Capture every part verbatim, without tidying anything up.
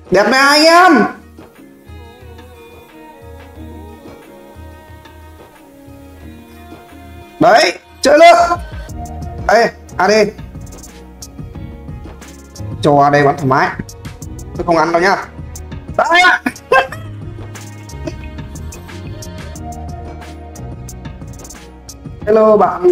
Đẹp này anh em. Đấy, chơi luôn. Ê, a đê. Cho a đê bắn thoải mái. Tôi không ăn đâu nhá. Đấy ạ. Hello bạn.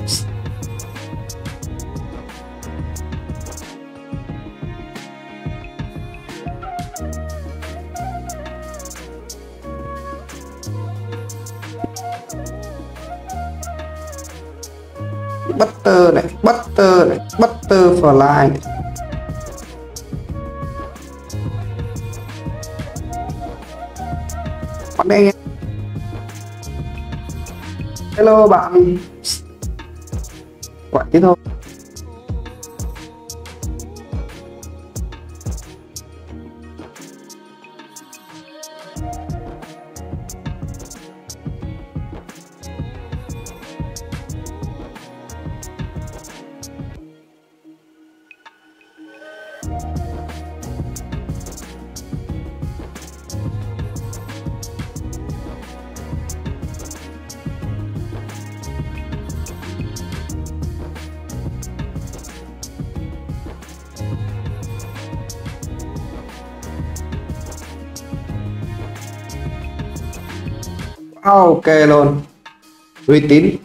Butter này, butter này, butterfly này. Bạn đây. Hello bạn. Quả thế thôi. Ok luôn, uy tín.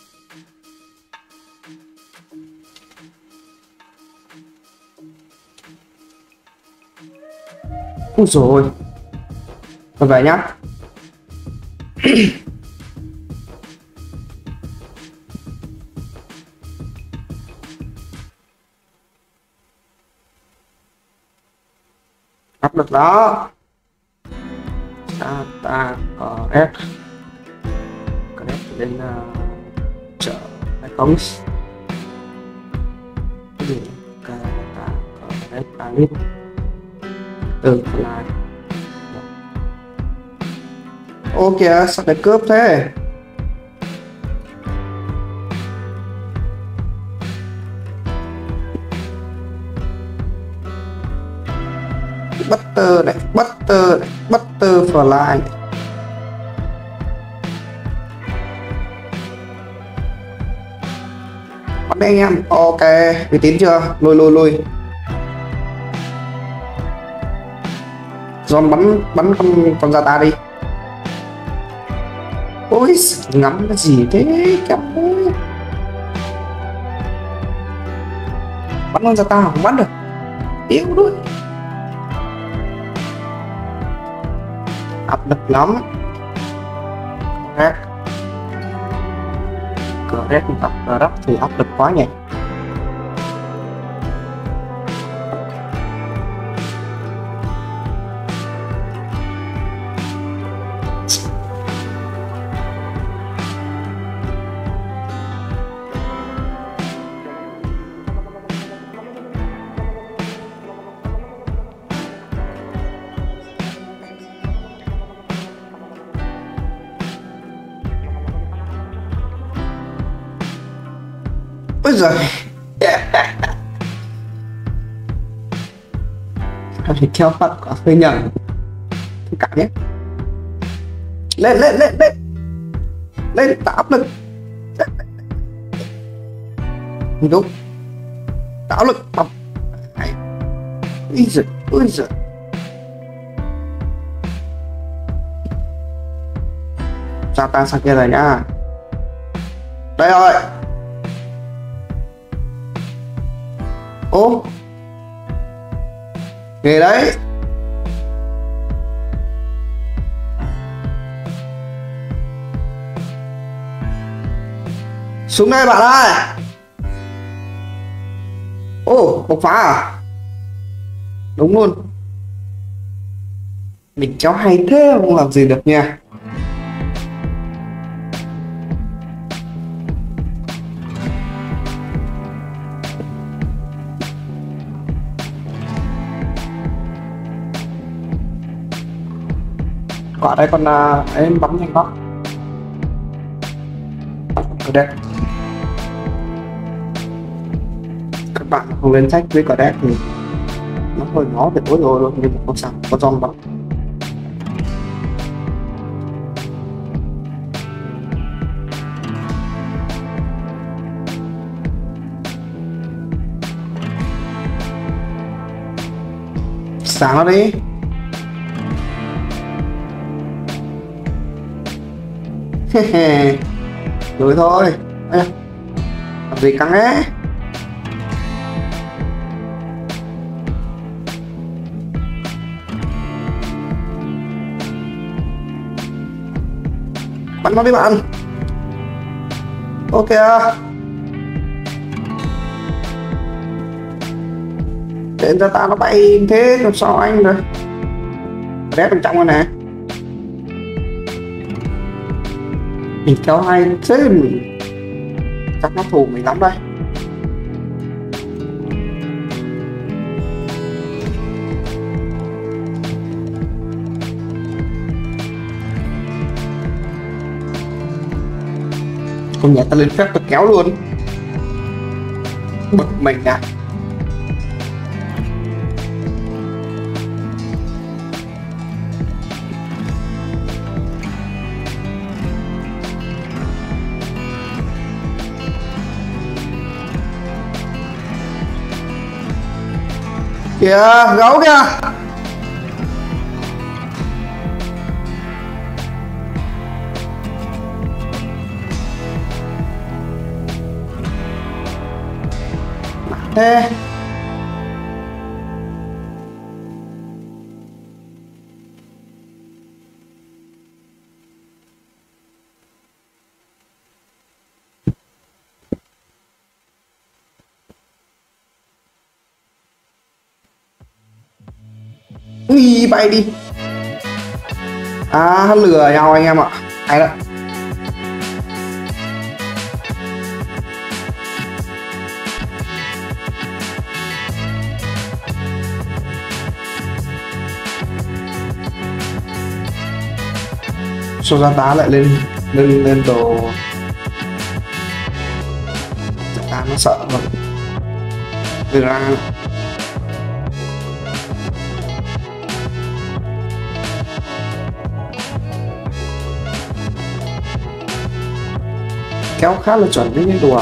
Úi rồi, tôi về nhá. Áp lực đó. Ta ta có ép lên uh, chợ hay không cái gì cả cả ở đây cả lít từ lại. Ô kìa, sao lại cướp thế? Butter này, butter này, butterfly này. Đây anh em, ok, uy tín chưa? Lùi lùi lùi. John bắn bắn con con ra ta đi. Ôi ngắm cái gì thế kém ơi. Bắn con ra ta không bắn được. Yếu đuối. Áp lực lắm. Rác. Cờ rét tập cờ rắp thì áp lực quá nhỉ. Ôi giời. Phải theo phận có hơi nhầm. Thông cảm nhé. Lên lên lên lên. Lên tạo áp lực. Đúng. Tạo áp lực bọc. Ôi giời, ôi giời. Sao ta sang kia rồi nhá. Đây rồi. Ô nghề đấy. Xuống đây bạn ơi. Ô bộc phá à? Đúng luôn. Mình cháu hay thế không làm gì được nha. Quả đây con uh, em bắn nhanh quá. Ở đây các bạn không lên sách với quả đẹp thì nó hơi ngó về tối rồi luôn, nhưng mà không sao, có giòn bằng. Sáng nó đi. Rồi thôi. Ê, làm gì căng ấy. Bắn nó đi bạn. Ok. Đến ra ta nó bay thế làm sao anh rồi. Rét bên trong rồi nè. Mình kéo hai chứ mình chắc nó thù mình lắm đây. Không nhẹ ta lên phép ta kéo luôn. Bực mình à. Kìa, gấu kìa. Thế Ui, bay đi. À, lừa nhau anh em ạ. Hay đó. Số giá tá lại lên lên lên đồ. Giá tá nó sợ rồi. Từ ra kéo khá là chuẩn với những đùa.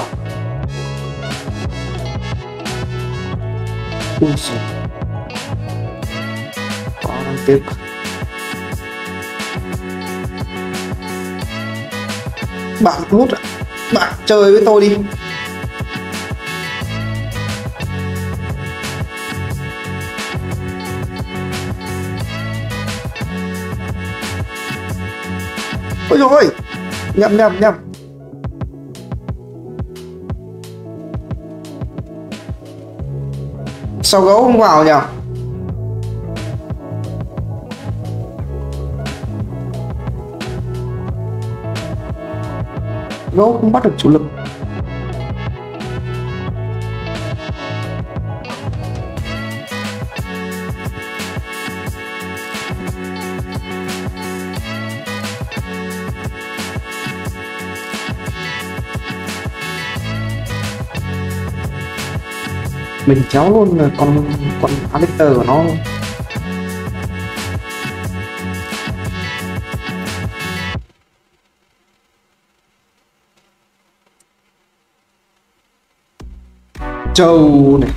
Ui giời. Có đáng tiếc. Bạn hút ạ. Bạn chơi với tôi đi. Ôi dồi ôi. Nhầm nhầm nhầm. Sao gấu không vào nhỉ? Gấu không bắt được chủ lực. Mình kéo luôn rồi con con Alex của nó. Trâu này.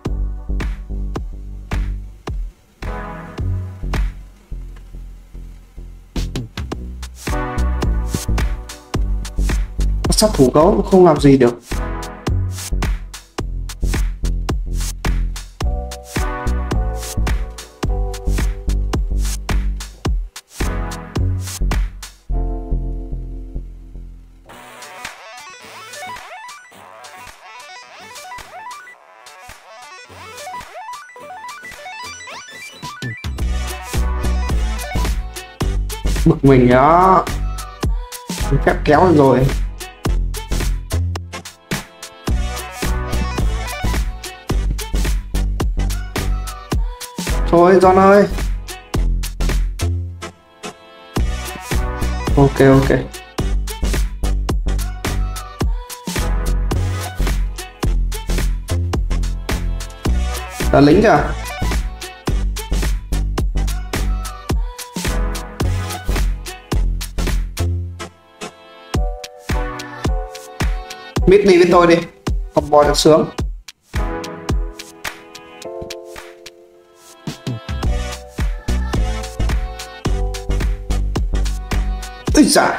Sát thủ gấu không làm gì được. Bực mình đó. Phép kéo rồi. Thôi John ơi. Ok ok. Là lính kìa. Mid đi với tôi đi, combo được sướng. Ui dạ.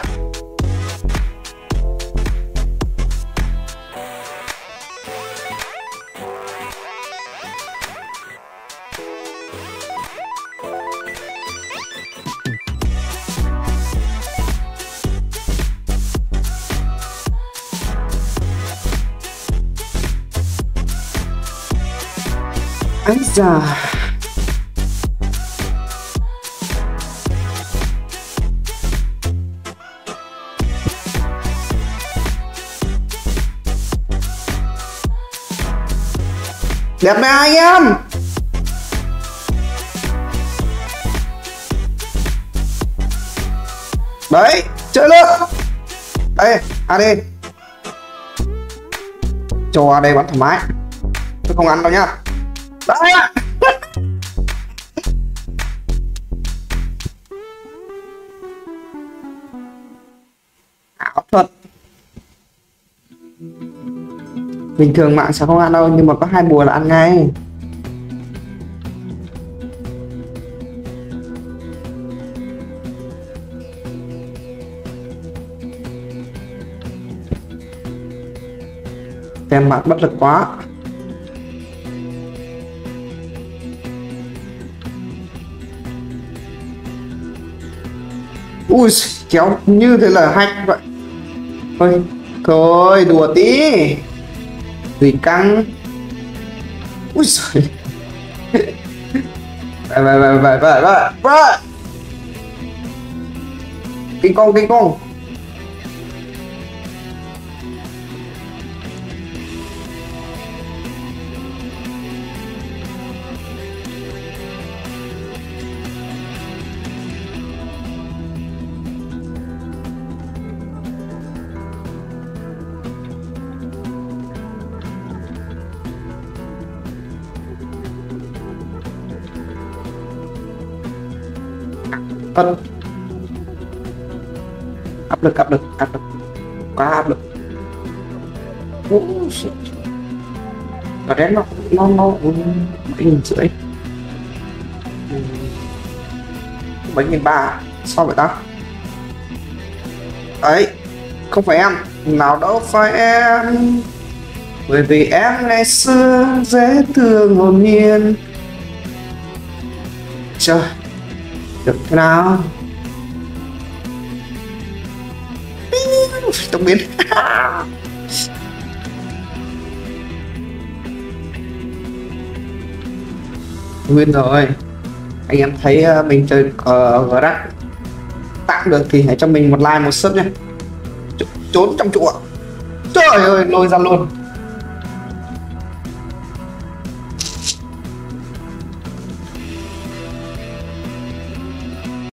Ây da. Đẹp này anh em. Đấy, chơi luôn. Đây, a đê. Cho a đê bắn thoải mái. Tôi không ăn đâu nhá. Đấy. Ảo thuật. Bình thường mạng sẽ không ăn đâu, nhưng mà có hai bùa là ăn ngay. Tem mạng bất lực quá. Ui, kéo như thế là hack vậy. Thôi, thôi đùa tí. Gì căng. Ui giời. Vậy vậy vậy vậy vậy vậy vậy. Kinh công kinh công. Phân. Áp lực áp lực áp lực quá áp lực. Và đen nó nó nó bảy nghìn rưỡi, bảy nghìn ba. Sao vậy ta? Ấy không phải em, nào đâu phải em, bởi vì em ngày xưa dễ thương hồn nhiên. Trời, được thế nào? Tông biến. Nguyên rồi. Anh em thấy mình chơi uh, Gragas tạm được thì hãy cho mình một like một sub nhé. Trốn trong trụ ạ. Trời ơi, lôi ra luôn.